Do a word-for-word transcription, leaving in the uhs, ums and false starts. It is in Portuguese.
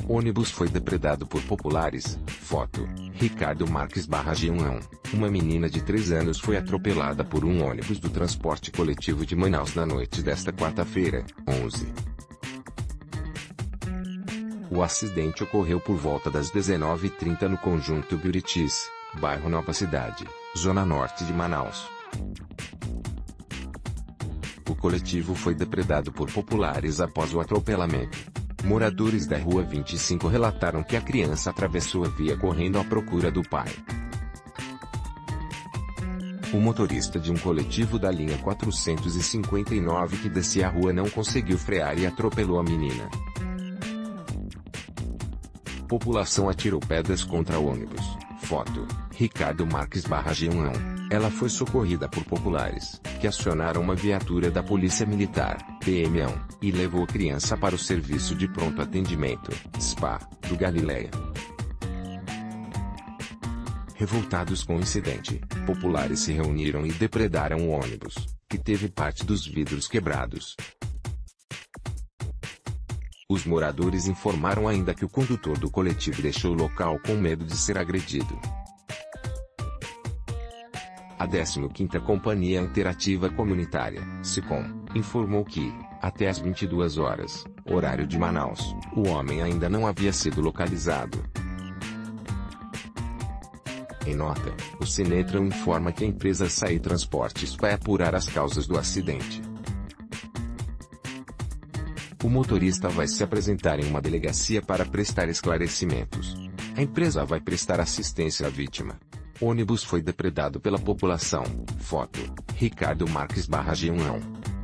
Ônibus foi depredado por populares. Foto: Ricardo Marques barra João. Uma menina de três anos foi atropelada por um ônibus do transporte coletivo de Manaus na noite desta quarta-feira, onze. O acidente ocorreu por volta das dezenove e trinta no conjunto Buritis, bairro Nova Cidade, zona norte de Manaus. O coletivo foi depredado por populares após o atropelamento. Moradores da Rua vinte e cinco relataram que a criança atravessou a via correndo à procura do pai. O motorista de um coletivo da linha quatrocentos e cinquenta e nove que descia a rua não conseguiu frear e atropelou a menina. População atirou pedras contra o ônibus. Foto: Ricardo Marques barra João. Ela foi socorrida por populares, que acionaram uma viatura da Polícia Militar, P M um, e levou a criança para o Serviço de Pronto Atendimento, S P A, do Galileia. Revoltados com o incidente, populares se reuniram e depredaram o ônibus, que teve parte dos vidros quebrados. Os moradores informaram ainda que o condutor do coletivo deixou o local com medo de ser agredido. A décima quinta Companhia Interativa Comunitária, SICOM, informou que, até às vinte e duas horas, horário de Manaus, o homem ainda não havia sido localizado. Em nota, o Sinetran informa que a empresa Saí Transportes vai apurar as causas do acidente. O motorista vai se apresentar em uma delegacia para prestar esclarecimentos. A empresa vai prestar assistência à vítima. Ônibus foi depredado pela população. Foto: Ricardo Marques barra João.